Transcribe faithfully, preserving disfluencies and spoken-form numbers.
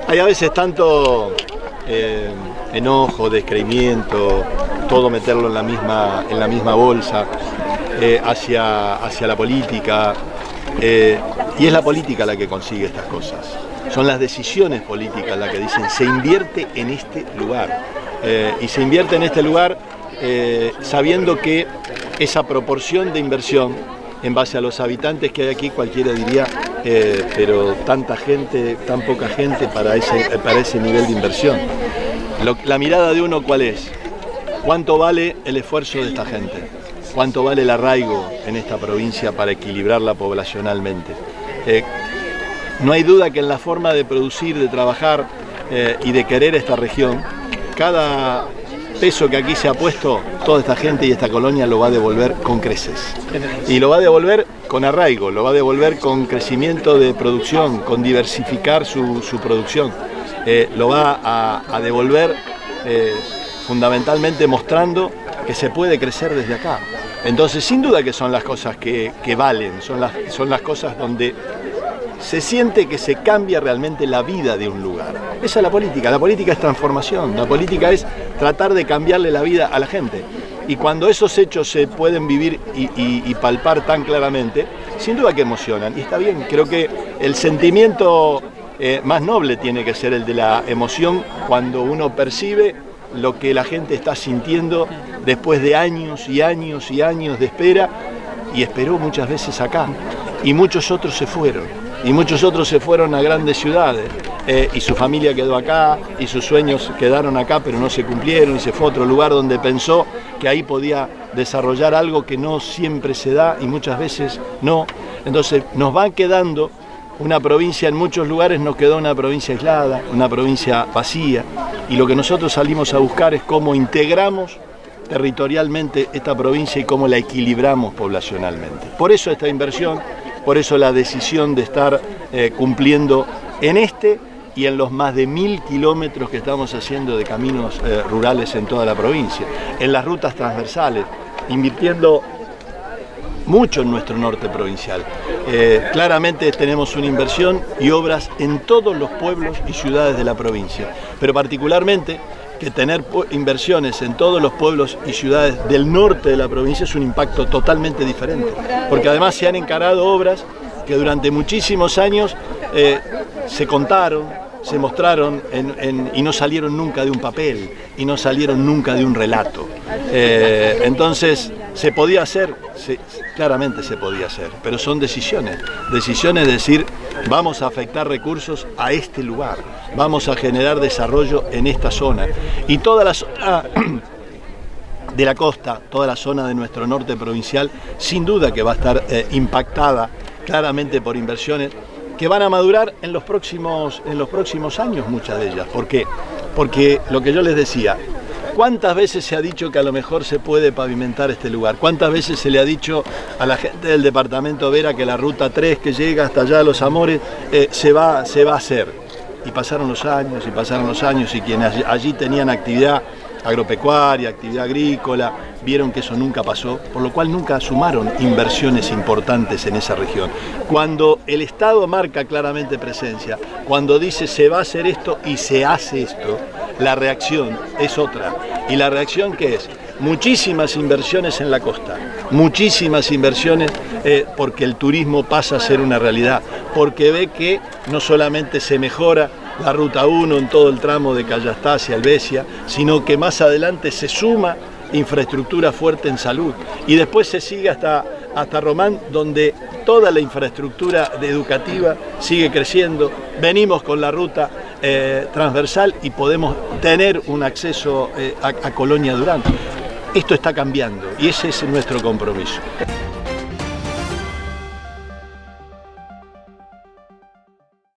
Hay a veces tanto eh, enojo, descreimiento, todo meterlo en la misma, en la misma bolsa, eh, hacia, hacia la política, eh, y es la política la que consigue estas cosas. Son las decisiones políticas las que dicen se invierte en este lugar, eh, y se invierte en este lugar eh, sabiendo que esa proporción de inversión en base a los habitantes que hay aquí, cualquiera diría, eh, pero tanta gente, tan poca gente para ese, para ese nivel de inversión. Lo, la mirada de uno, ¿cuál es? ¿Cuánto vale el esfuerzo de esta gente? ¿Cuánto vale el arraigo en esta provincia para equilibrarla poblacionalmente? Eh, no hay duda que en la forma de producir, de trabajar eh, y de querer esta región, cada peso que aquí se ha puesto, toda esta gente y esta colonia lo va a devolver con creces. Y lo va a devolver con arraigo, lo va a devolver con crecimiento de producción, con diversificar su, su producción. Eh, lo va a, a devolver eh, fundamentalmente mostrando que se puede crecer desde acá. Entonces, sin duda que son las cosas que, que valen, son las, son las cosas donde se siente que se cambia realmente la vida de un lugar. Esa es la política, la política es transformación, la política es tratar de cambiarle la vida a la gente. Y cuando esos hechos se pueden vivir y, y, y palpar tan claramente, sin duda que emocionan. Y está bien, creo que el sentimiento eh, más noble tiene que ser el de la emoción cuando uno percibe lo que la gente está sintiendo después de años y años y años de espera, y esperó muchas veces acá, y muchos otros se fueron. Y muchos otros se fueron a grandes ciudades, eh, y su familia quedó acá, y sus sueños quedaron acá, pero no se cumplieron, y se fue a otro lugar donde pensó que ahí podía desarrollar algo que no siempre se da, y muchas veces no. Entonces nos van quedando una provincia, en muchos lugares nos quedó una provincia aislada, una provincia vacía, y lo que nosotros salimos a buscar es cómo integramos territorialmente esta provincia y cómo la equilibramos poblacionalmente. Por eso esta inversión, por eso la decisión de estar eh, cumpliendo en este y en los más de mil kilómetros que estamos haciendo de caminos eh, rurales en toda la provincia, en las rutas transversales, invirtiendo mucho en nuestro norte provincial. Eh, claramente tenemos una inversión y obras en todos los pueblos y ciudades de la provincia, pero particularmente que tener inversiones en todos los pueblos y ciudades del norte de la provincia es un impacto totalmente diferente, porque además se han encarado obras que durante muchísimos años eh, se contaron, se mostraron en, en, y no salieron nunca de un papel, y no salieron nunca de un relato. Eh, entonces, se podía hacer, se, claramente se podía hacer, pero son decisiones, decisiones de decir, vamos a afectar recursos a este lugar, vamos a generar desarrollo en esta zona. Y toda la zona de la costa, toda la zona de nuestro norte provincial, sin duda que va a estar eh, impactada claramente por inversiones que van a madurar en los próximos, en los próximos años, muchas de ellas. ¿Por qué? Porque lo que yo les decía, ¿cuántas veces se ha dicho que a lo mejor se puede pavimentar este lugar? ¿Cuántas veces se le ha dicho a la gente del departamento Vera que la ruta tres que llega hasta allá a Los Amores eh, se, va, se va a hacer? Y pasaron los años, y pasaron los años, y quienes allí tenían actividad agropecuaria, actividad agrícola, vieron que eso nunca pasó, por lo cual nunca sumaron inversiones importantes en esa región. Cuando el Estado marca claramente presencia, cuando dice se va a hacer esto y se hace esto, la reacción es otra. ¿Y la reacción qué es? Muchísimas inversiones en la costa, muchísimas inversiones eh, porque el turismo pasa a ser una realidad, porque ve que no solamente se mejora la ruta uno en todo el tramo de Callastá hacia Helvecia, sino que más adelante se suma infraestructura fuerte en salud, y después se sigue hasta, hasta Román, donde toda la infraestructura educativa sigue creciendo. Venimos con la ruta eh, transversal y podemos tener un acceso eh, a, a Colonia Durán. Esto está cambiando y ese es nuestro compromiso.